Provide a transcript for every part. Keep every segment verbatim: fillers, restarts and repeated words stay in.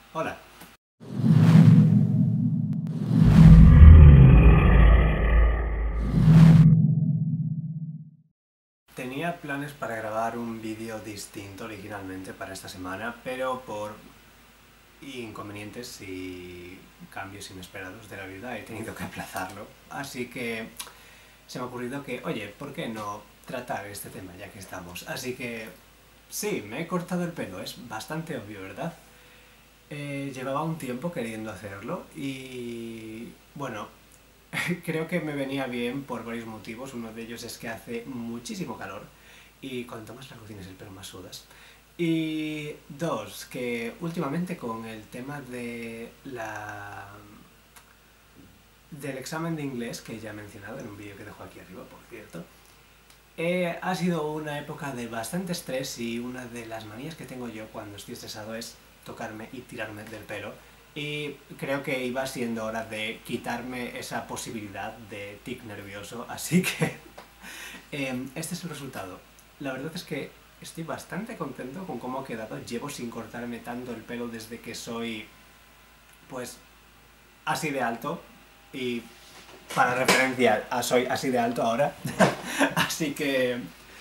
Hola. Tenía planes para grabar un vídeo distinto originalmente para esta semana, pero por inconvenientes y cambios inesperados de la vida he tenido que aplazarlo. Así que se me ha ocurrido que, oye, ¿por qué no tratar este tema ya que estamos? Así que sí, me he cortado el pelo, es bastante obvio, ¿verdad? Eh, llevaba un tiempo queriendo hacerlo y bueno, creo que me venía bien por varios motivos. Uno de ellos es que hace muchísimo calor y cuanto más largo tienes el pelo más sudas. Y dos, que últimamente con el tema de la del examen de inglés que ya he mencionado en un vídeo que dejo aquí arriba, por cierto, eh, ha sido una época de bastante estrés y una de las manías que tengo yo cuando estoy estresado es tocarme y tirarme del pelo. Y creo que iba siendo hora de quitarme esa posibilidad de tic nervioso, así que eh, este es el resultado. La verdad es que estoy bastante contento con cómo ha quedado. Llevo sin cortarme tanto el pelo desde que soy, pues, así de alto. Y para referencia, soy así de alto ahora. Así que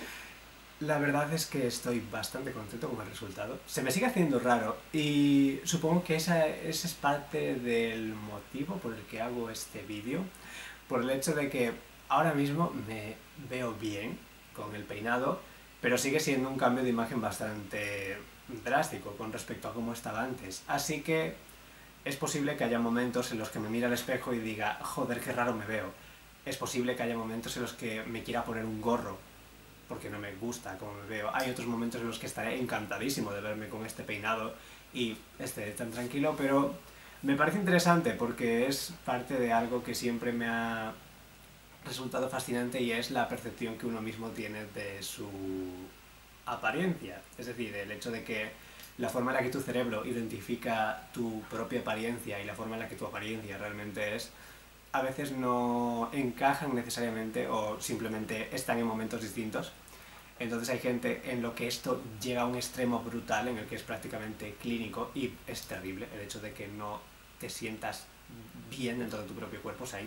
la verdad es que estoy bastante contento con el resultado. Se me sigue haciendo raro y supongo que esa, esa es parte del motivo por el que hago este vídeo. Por el hecho de que ahora mismo me veo bien con el peinado, pero sigue siendo un cambio de imagen bastante drástico con respecto a cómo estaba antes. Así que es posible que haya momentos en los que me mire al espejo y diga, joder, qué raro me veo. Es posible que haya momentos en los que me quiera poner un gorro porque no me gusta cómo me veo. Hay otros momentos en los que estaré encantadísimo de verme con este peinado y esté tan tranquilo, pero me parece interesante porque es parte de algo que siempre me ha resultado fascinante y es la percepción que uno mismo tiene de su apariencia. Es decir, el hecho de que la forma en la que tu cerebro identifica tu propia apariencia y la forma en la que tu apariencia realmente es, a veces no encajan necesariamente o simplemente están en momentos distintos. Entonces hay gente en lo que esto llega a un extremo brutal en el que es prácticamente clínico y es terrible el hecho de que no te sientas bien dentro de tu propio cuerpo. O sea,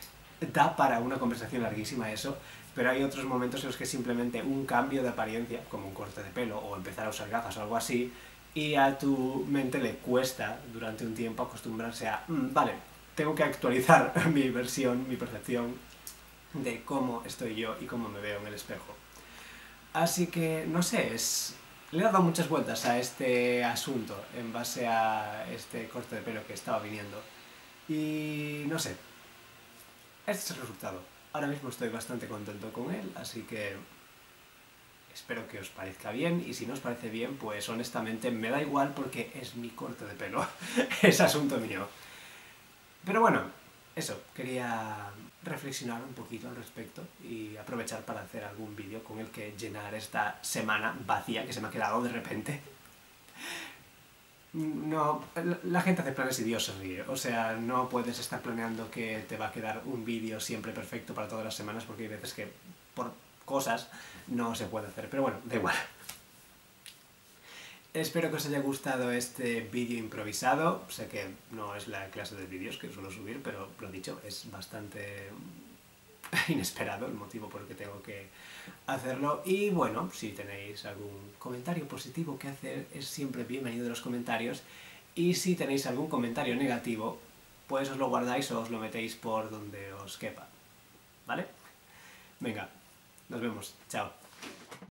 da para una conversación larguísima eso, pero hay otros momentos en los que simplemente un cambio de apariencia, como un corte de pelo o empezar a usar gafas o algo así, y a tu mente le cuesta durante un tiempo acostumbrarse a, mmm, vale, tengo que actualizar mi versión, mi percepción de cómo estoy yo y cómo me veo en el espejo. Así que, no sé, es... le he dado muchas vueltas a este asunto en base a este corte de pelo que estaba viniendo. Y no sé, este es el resultado. Ahora mismo estoy bastante contento con él, así que espero que os parezca bien, y si no os parece bien, pues honestamente me da igual porque es mi corte de pelo, es asunto mío. Pero bueno, eso, quería reflexionar un poquito al respecto y aprovechar para hacer algún vídeo con el que llenar esta semana vacía que se me ha quedado de repente. No, la gente hace planes y Dios se ríe, o sea, no puedes estar planeando que te va a quedar un vídeo siempre perfecto para todas las semanas porque hay veces que por cosas no se puede hacer, pero bueno, da igual. Espero que os haya gustado este vídeo improvisado. Sé que no es la clase de vídeos que suelo subir, pero lo dicho, es bastante inesperado el motivo por el que tengo que hacerlo. Y bueno, si tenéis algún comentario positivo que hacer, es siempre bienvenido en los comentarios. Y si tenéis algún comentario negativo, pues os lo guardáis o os lo metéis por donde os quepa. ¿Vale? Venga, nos vemos. Chao.